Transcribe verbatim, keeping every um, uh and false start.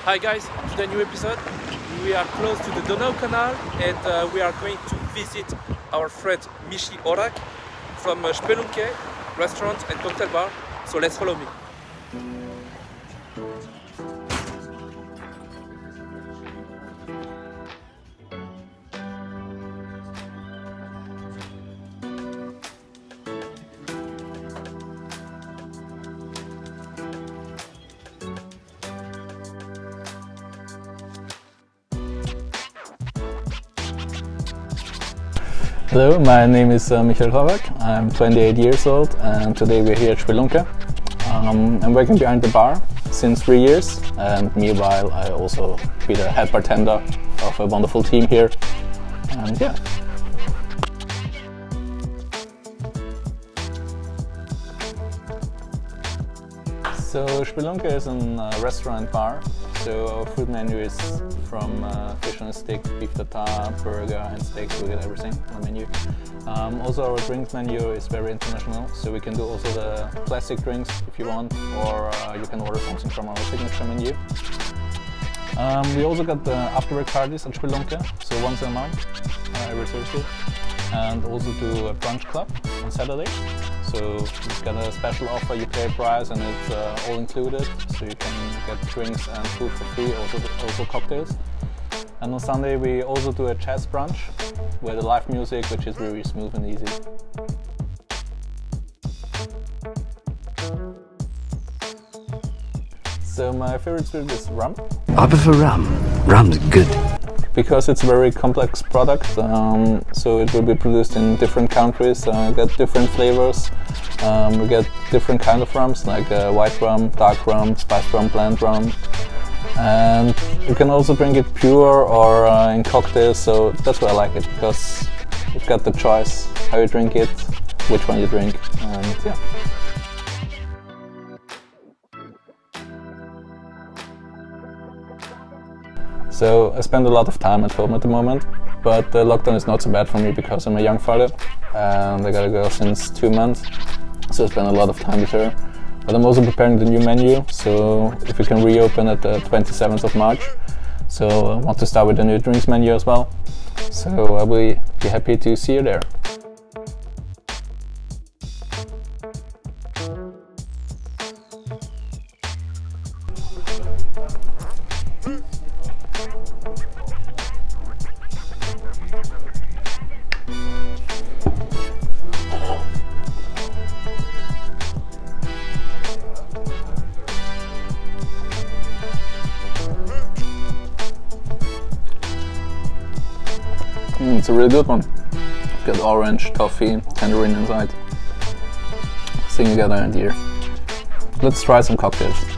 Hi guys, to the new episode. We are close to the Donau Canal and uh, we are going to visit our friend Michi Orak from uh, Spelunke restaurant and cocktail bar. So let's follow me. Hello, my name is uh, Michael Orak. I'm twenty-eight years old and today we're here at Spelunke. Um, I'm working behind the bar since three years and meanwhile I also be the head bartender of a wonderful team here. And yeah. So Spelunke is a uh, restaurant bar. So our food menu is from uh, fish on a stick, beef tartare, burger and steak, we get everything on the menu. Um, also our drinks menu is very international, so we can do also the classic drinks if you want, or uh, you can order something from our signature menu. Um, we also got the after-work parties at Spelunke, so once a month, uh, every Thursday, and also do a brunch club on Saturday. So you've got a special offer, you pay a price and it's uh, all included, so you can get drinks and food for free, also, also cocktails. And on Sunday we also do a jazz brunch with the live music, which is really smooth and easy. So my favorite spirit is rum. I prefer rum. Rum's good. Because it's a very complex product, um, so it will be produced in different countries, uh, get different flavors. Um, we get different kind of rums, like uh, white rum, dark rum, spiced rum, blend rum. And you can also drink it pure or uh, in cocktails, so that's why I like it, because you've got the choice how you drink it, which one you drink, and yeah. So I spend a lot of time at home at the moment, but the lockdown is not so bad for me because I'm a young father and I got a girl since two months, so I spend a lot of time with her. But I'm also preparing the new menu, so if we can reopen at the twenty-seventh of March, so I want to start with the new drinks menu as well. So I will be happy to see you there. Mm, it's a really good one. Got orange, toffee, tangerine inside. Sing together and here. Let's try some cocktails.